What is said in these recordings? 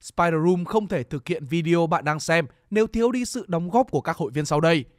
Spider Room không thể thực hiện video bạn đang xem nếu thiếu đi sự đóng góp của các hội viên sau đây.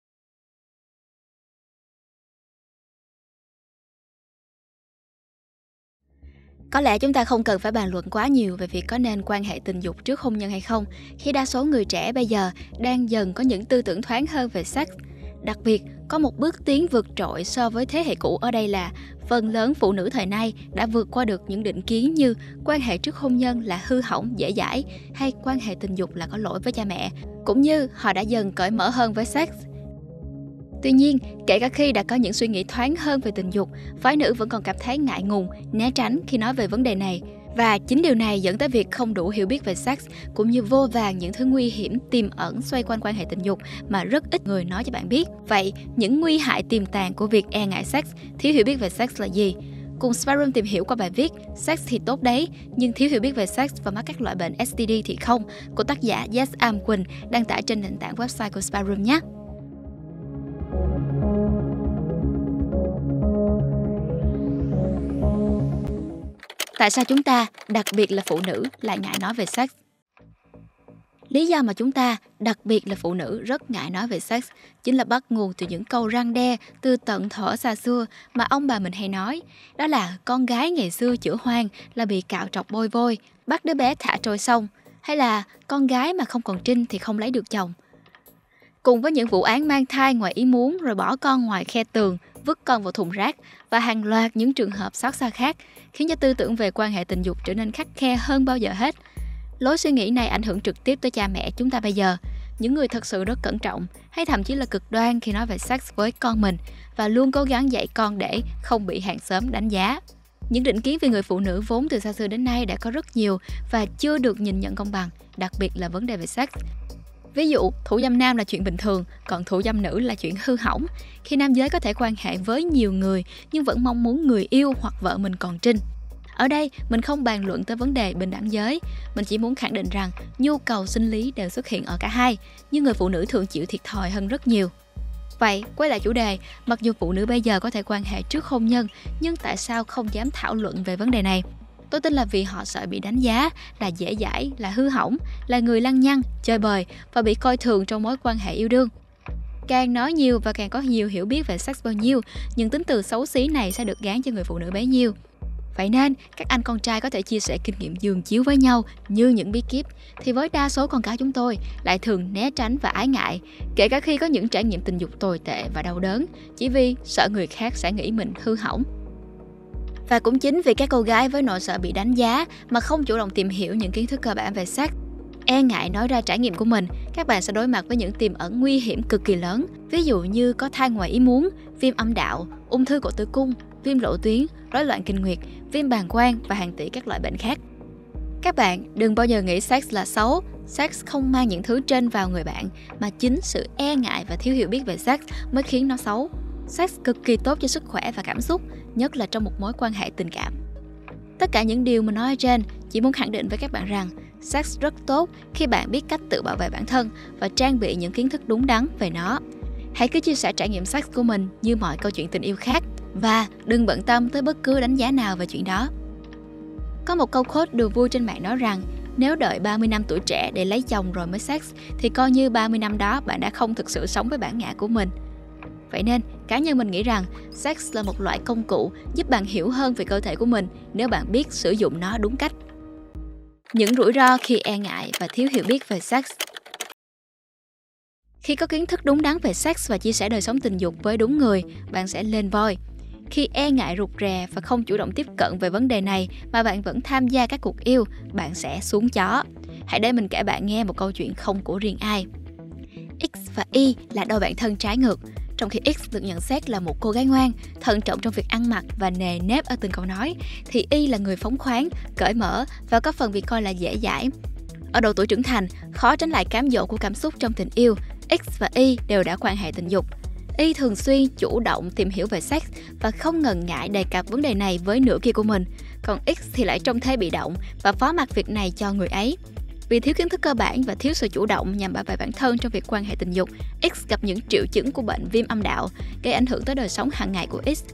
Có lẽ chúng ta không cần phải bàn luận quá nhiều về việc có nên quan hệ tình dục trước hôn nhân hay không, khi đa số người trẻ bây giờ đang dần có những tư tưởng thoáng hơn về sex. Đặc biệt, có một bước tiến vượt trội so với thế hệ cũ ở đây là phần lớn phụ nữ thời nay đã vượt qua được những định kiến như quan hệ trước hôn nhân là hư hỏng, dễ dãi hay quan hệ tình dục là có lỗi với cha mẹ, cũng như họ đã dần cởi mở hơn với sex. Tuy nhiên, kể cả khi đã có những suy nghĩ thoáng hơn về tình dục, phái nữ vẫn còn cảm thấy ngại ngùng, né tránh khi nói về vấn đề này. Và chính điều này dẫn tới việc không đủ hiểu biết về sex, cũng như vô vàn những thứ nguy hiểm tiềm ẩn xoay quanh quan hệ tình dục mà rất ít người nói cho bạn biết. Vậy, những nguy hại tiềm tàng của việc e ngại sex, thiếu hiểu biết về sex là gì? Cùng Spyroom tìm hiểu qua bài viết Sex thì tốt đấy, nhưng thiếu hiểu biết về sex và mắc các loại bệnh STD thì không, của tác giả Yes Am Quỳnh, đăng tải trên nền tảng website của Spyroom nhé. Tại sao chúng ta, đặc biệt là phụ nữ, lại ngại nói về sex? Lý do mà chúng ta, đặc biệt là phụ nữ, rất ngại nói về sex chính là bắt nguồn từ những câu răn đe từ tận thuở xa xưa mà ông bà mình hay nói. Đó là con gái ngày xưa chữa hoang là bị cạo trọc bôi vôi, bắt đứa bé thả trôi sông, hay là con gái mà không còn trinh thì không lấy được chồng. Cùng với những vụ án mang thai ngoài ý muốn rồi bỏ con ngoài khe tường, vứt con vào thùng rác và hàng loạt những trường hợp xót xa khác, khiến cho tư tưởng về quan hệ tình dục trở nên khắt khe hơn bao giờ hết. Lối suy nghĩ này ảnh hưởng trực tiếp tới cha mẹ chúng ta bây giờ, những người thật sự rất cẩn trọng hay thậm chí là cực đoan khi nói về sex với con mình và luôn cố gắng dạy con để không bị hàng xóm đánh giá. Những định kiến về người phụ nữ vốn từ xa xưa đến nay đã có rất nhiều và chưa được nhìn nhận công bằng, đặc biệt là vấn đề về sex. Ví dụ, thủ dâm nam là chuyện bình thường, còn thủ dâm nữ là chuyện hư hỏng, khi nam giới có thể quan hệ với nhiều người nhưng vẫn mong muốn người yêu hoặc vợ mình còn trinh. Ở đây, mình không bàn luận tới vấn đề bình đẳng giới, mình chỉ muốn khẳng định rằng nhu cầu sinh lý đều xuất hiện ở cả hai, nhưng người phụ nữ thường chịu thiệt thòi hơn rất nhiều. Vậy, quay lại chủ đề, mặc dù phụ nữ bây giờ có thể quan hệ trước hôn nhân, nhưng tại sao không dám thảo luận về vấn đề này? Tôi tin là vì họ sợ bị đánh giá, là dễ dãi, là hư hỏng, là người lăng nhăng, chơi bời và bị coi thường trong mối quan hệ yêu đương. Càng nói nhiều và càng có nhiều hiểu biết về sex bao nhiêu, những tính từ xấu xí này sẽ được gán cho người phụ nữ bấy nhiêu. Vậy nên, các anh con trai có thể chia sẻ kinh nghiệm giường chiếu với nhau như những bí kíp, thì với đa số con cái chúng tôi lại thường né tránh và ái ngại, kể cả khi có những trải nghiệm tình dục tồi tệ và đau đớn, chỉ vì sợ người khác sẽ nghĩ mình hư hỏng. Và cũng chính vì các cô gái với nỗi sợ bị đánh giá mà không chủ động tìm hiểu những kiến thức cơ bản về sex, e ngại nói ra trải nghiệm của mình, các bạn sẽ đối mặt với những tiềm ẩn nguy hiểm cực kỳ lớn. Ví dụ như có thai ngoài ý muốn, viêm âm đạo, ung thư cổ tử cung, viêm lộ tuyến, rối loạn kinh nguyệt, viêm bàng quang và hàng tỷ các loại bệnh khác. Các bạn đừng bao giờ nghĩ sex là xấu. Sex không mang những thứ trên vào người bạn, mà chính sự e ngại và thiếu hiểu biết về sex mới khiến nó xấu. Sex cực kỳ tốt cho sức khỏe và cảm xúc, nhất là trong một mối quan hệ tình cảm. Tất cả những điều mình nói ở trên chỉ muốn khẳng định với các bạn rằng sex rất tốt khi bạn biết cách tự bảo vệ bản thân và trang bị những kiến thức đúng đắn về nó. Hãy cứ chia sẻ trải nghiệm sex của mình như mọi câu chuyện tình yêu khác và đừng bận tâm tới bất cứ đánh giá nào về chuyện đó. Có một câu quote đùa vui trên mạng nói rằng nếu đợi 30 năm tuổi trẻ để lấy chồng rồi mới sex thì coi như 30 năm đó bạn đã không thực sự sống với bản ngã của mình. Vậy nên, cá nhân mình nghĩ rằng sex là một loại công cụ giúp bạn hiểu hơn về cơ thể của mình nếu bạn biết sử dụng nó đúng cách. Những rủi ro khi e ngại và thiếu hiểu biết về sex. Khi có kiến thức đúng đắn về sex và chia sẻ đời sống tình dục với đúng người, bạn sẽ lên voi. Khi e ngại rụt rè và không chủ động tiếp cận về vấn đề này mà bạn vẫn tham gia các cuộc yêu, bạn sẽ xuống chó. Hãy để mình kể bạn nghe một câu chuyện không của riêng ai. X và Y là đôi bạn thân trái ngược. Trong khi X được nhận xét là một cô gái ngoan, thận trọng trong việc ăn mặc và nề nếp ở từng câu nói, thì Y là người phóng khoáng, cởi mở và có phần bị coi là dễ dãi. Ở độ tuổi trưởng thành, khó tránh lại cám dỗ của cảm xúc trong tình yêu, X và Y đều đã quan hệ tình dục. Y thường xuyên chủ động tìm hiểu về sex và không ngần ngại đề cập vấn đề này với nửa kia của mình, còn X thì lại trông thế bị động và phó mặc việc này cho người ấy. Vì thiếu kiến thức cơ bản và thiếu sự chủ động nhằm bảo vệ bản thân trong việc quan hệ tình dục, X gặp những triệu chứng của bệnh viêm âm đạo, gây ảnh hưởng tới đời sống hàng ngày của X.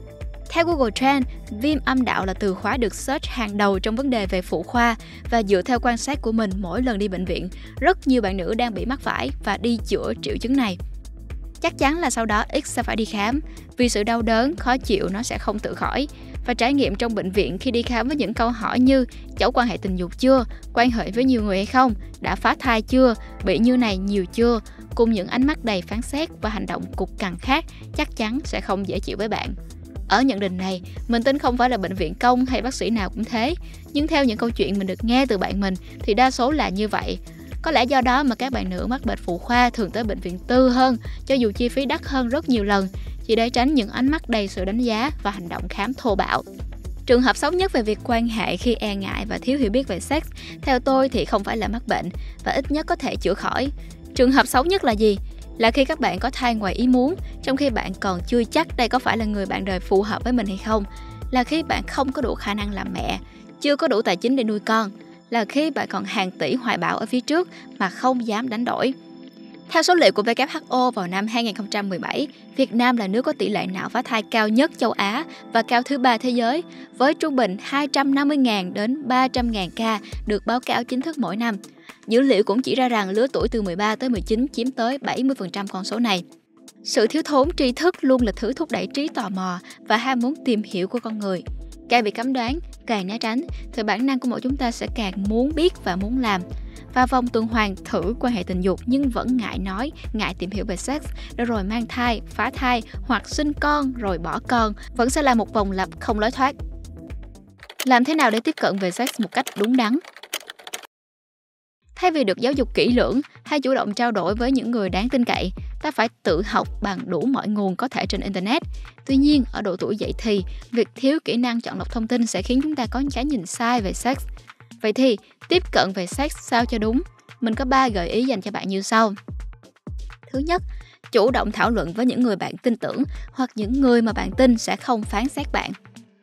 Theo Google Trends, viêm âm đạo là từ khóa được search hàng đầu trong vấn đề về phụ khoa, và dựa theo quan sát của mình mỗi lần đi bệnh viện, rất nhiều bạn nữ đang bị mắc phải và đi chữa triệu chứng này. Chắc chắn là sau đó X sẽ phải đi khám, vì sự đau đớn, khó chịu nó sẽ không tự khỏi. Và trải nghiệm trong bệnh viện khi đi khám với những câu hỏi như cháu quan hệ tình dục chưa, quan hệ với nhiều người hay không, đã phá thai chưa, bị như này nhiều chưa, cùng những ánh mắt đầy phán xét và hành động cục cằn khác chắc chắn sẽ không dễ chịu với bạn. Ở nhận định này, mình tin không phải là bệnh viện công hay bác sĩ nào cũng thế, nhưng theo những câu chuyện mình được nghe từ bạn mình thì đa số là như vậy. Có lẽ do đó mà các bạn nữ mắc bệnh phụ khoa thường tới bệnh viện tư hơn, cho dù chi phí đắt hơn rất nhiều lần, chỉ để tránh những ánh mắt đầy sự đánh giá và hành động khám thô bạo. Trường hợp xấu nhất về việc quan hệ khi e ngại và thiếu hiểu biết về sex, theo tôi thì không phải là mắc bệnh và ít nhất có thể chữa khỏi. Trường hợp xấu nhất là gì? Là khi các bạn có thai ngoài ý muốn, trong khi bạn còn chưa chắc đây có phải là người bạn đời phù hợp với mình hay không. Là khi bạn không có đủ khả năng làm mẹ, chưa có đủ tài chính để nuôi con. Là khi bạn còn hàng tỷ hoài bão ở phía trước mà không dám đánh đổi. Theo số liệu của WHO vào năm 2017, Việt Nam là nước có tỷ lệ nạo phá thai cao nhất châu Á và cao thứ 3 thế giới, với trung bình 250.000 đến 300.000 ca được báo cáo chính thức mỗi năm. Dữ liệu cũng chỉ ra rằng lứa tuổi từ 13 tới 19 chiếm tới 70% con số này. Sự thiếu thốn tri thức luôn là thứ thúc đẩy trí tò mò và ham muốn tìm hiểu của con người. Càng bị cấm đoán, càng né tránh, thì bản năng của mỗi chúng ta sẽ càng muốn biết và muốn làm. Và vòng tuần hoàn thử quan hệ tình dục nhưng vẫn ngại nói, ngại tìm hiểu về sex, rồi mang thai, phá thai hoặc sinh con rồi bỏ con vẫn sẽ là một vòng lặp không lối thoát. Làm thế nào để tiếp cận về sex một cách đúng đắn? Thay vì được giáo dục kỹ lưỡng hay chủ động trao đổi với những người đáng tin cậy, ta phải tự học bằng đủ mọi nguồn có thể trên Internet. Tuy nhiên, ở độ tuổi dậy thì, việc thiếu kỹ năng chọn lọc thông tin sẽ khiến chúng ta có những cái nhìn sai về sex. Vậy thì, tiếp cận về sex sao cho đúng? Mình có 3 gợi ý dành cho bạn như sau. Thứ nhất, chủ động thảo luận với những người bạn tin tưởng hoặc những người mà bạn tin sẽ không phán xét bạn.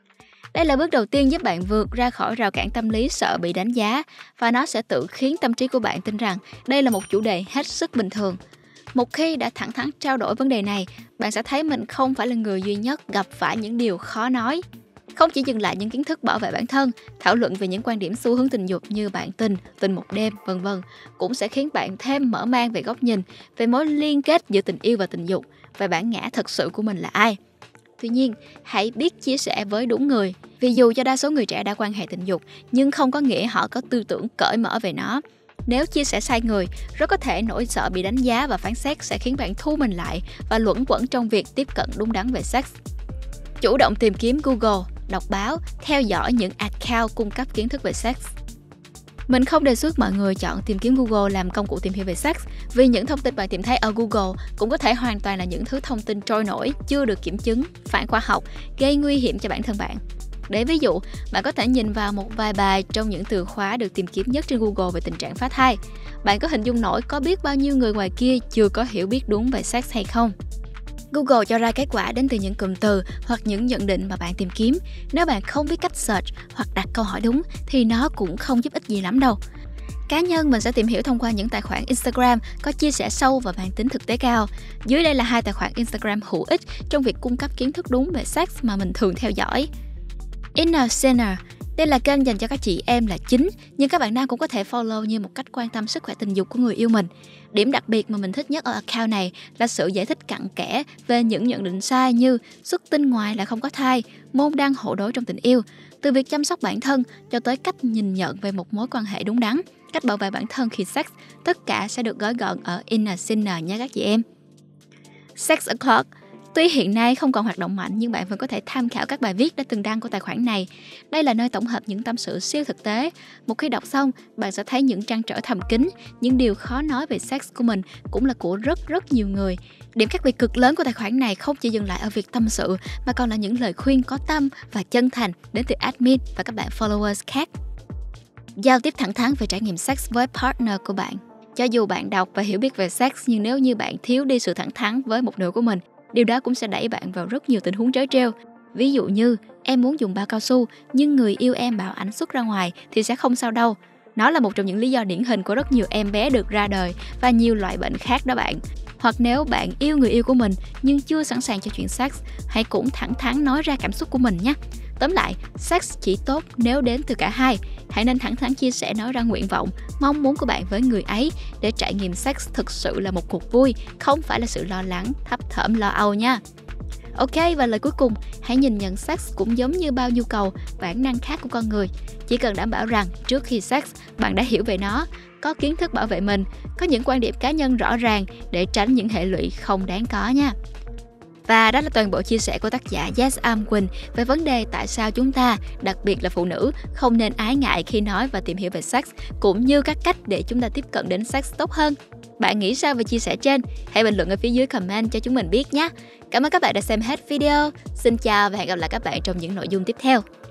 Đây là bước đầu tiên giúp bạn vượt ra khỏi rào cản tâm lý sợ bị đánh giá, và nó sẽ tự khiến tâm trí của bạn tin rằng đây là một chủ đề hết sức bình thường. Một khi đã thẳng thắn trao đổi vấn đề này, bạn sẽ thấy mình không phải là người duy nhất gặp phải những điều khó nói. Không chỉ dừng lại những kiến thức bảo vệ bản thân, thảo luận về những quan điểm xu hướng tình dục như bạn tình một đêm, v.v. cũng sẽ khiến bạn thêm mở mang về góc nhìn, về mối liên kết giữa tình yêu và tình dục, và bản ngã thật sự của mình là ai. Tuy nhiên, hãy biết chia sẻ với đúng người. Vì dù cho đa số người trẻ đã quan hệ tình dục, nhưng không có nghĩa họ có tư tưởng cởi mở về nó. Nếu chia sẻ sai người, rất có thể nỗi sợ bị đánh giá và phán xét sẽ khiến bạn thu mình lại và luẩn quẩn trong việc tiếp cận đúng đắn về sex. Chủ động tìm kiếm Google, đọc báo, theo dõi những account cung cấp kiến thức về sex. Mình không đề xuất mọi người chọn tìm kiếm Google làm công cụ tìm hiểu về sex, vì những thông tin bạn tìm thấy ở Google cũng có thể hoàn toàn là những thứ thông tin trôi nổi, chưa được kiểm chứng, phản khoa học, gây nguy hiểm cho bản thân bạn. Để ví dụ, bạn có thể nhìn vào một vài bài trong những từ khóa được tìm kiếm nhất trên Google về tình trạng phá thai. Bạn có hình dung nổi có biết bao nhiêu người ngoài kia chưa có hiểu biết đúng về sex hay không? Google cho ra kết quả đến từ những cụm từ hoặc những nhận định mà bạn tìm kiếm. Nếu bạn không biết cách search hoặc đặt câu hỏi đúng thì nó cũng không giúp ích gì lắm đâu. Cá nhân mình sẽ tìm hiểu thông qua những tài khoản Instagram có chia sẻ sâu và mang tính thực tế cao. Dưới đây là 2 tài khoản Instagram hữu ích trong việc cung cấp kiến thức đúng về sex mà mình thường theo dõi. Inner Center. Đây là kênh dành cho các chị em là chính, nhưng các bạn nam cũng có thể follow như một cách quan tâm sức khỏe tình dục của người yêu mình. Điểm đặc biệt mà mình thích nhất ở account này là sự giải thích cặn kẽ về những nhận định sai như xuất tinh ngoài là không có thai, môn đăng hộ đối trong tình yêu, từ việc chăm sóc bản thân cho tới cách nhìn nhận về một mối quan hệ đúng đắn, cách bảo vệ bản thân khi sex, tất cả sẽ được gói gọn ở Inner Center nha các chị em. Sex O'Clock. Tuy hiện nay không còn hoạt động mạnh, nhưng bạn vẫn có thể tham khảo các bài viết đã từng đăng của tài khoản này. Đây là nơi tổng hợp những tâm sự siêu thực tế. Một khi đọc xong, bạn sẽ thấy những trăn trở thầm kín, những điều khó nói về sex của mình cũng là của rất nhiều người. Điểm khác biệt cực lớn của tài khoản này không chỉ dừng lại ở việc tâm sự, mà còn là những lời khuyên có tâm và chân thành đến từ admin và các bạn followers khác. Giao tiếp thẳng thắn về trải nghiệm sex với partner của bạn. Cho dù bạn đọc và hiểu biết về sex, nhưng nếu như bạn thiếu đi sự thẳng thắn với một nửa của mình, điều đó cũng sẽ đẩy bạn vào rất nhiều tình huống trớ trêu. Ví dụ như em muốn dùng bao cao su nhưng người yêu em bảo ảnh xuất ra ngoài thì sẽ không sao đâu. Nó là một trong những lý do điển hình của rất nhiều em bé được ra đời và nhiều loại bệnh khác đó bạn. Hoặc nếu bạn yêu người yêu của mình nhưng chưa sẵn sàng cho chuyện sex, hãy cũng thẳng thắn nói ra cảm xúc của mình nhé. Tóm lại, sex chỉ tốt nếu đến từ cả hai. Hãy nên thẳng thắn chia sẻ, nói ra nguyện vọng, mong muốn của bạn với người ấy để trải nghiệm sex thực sự là một cuộc vui, không phải là sự lo lắng, thấp thởm lo âu nha. Ok, và lời cuối cùng, hãy nhìn nhận sex cũng giống như bao nhu cầu, bản năng khác của con người. Chỉ cần đảm bảo rằng trước khi sex, bạn đã hiểu về nó, có kiến thức bảo vệ mình, có những quan điểm cá nhân rõ ràng để tránh những hệ lụy không đáng có nha. Và đó là toàn bộ chia sẻ của tác giả Yes I'm Quỳnh về vấn đề tại sao chúng ta, đặc biệt là phụ nữ, không nên ái ngại khi nói và tìm hiểu về sex, cũng như các cách để chúng ta tiếp cận đến sex tốt hơn. Bạn nghĩ sao về chia sẻ trên? Hãy bình luận ở phía dưới comment cho chúng mình biết nhé. Cảm ơn các bạn đã xem hết video. Xin chào và hẹn gặp lại các bạn trong những nội dung tiếp theo.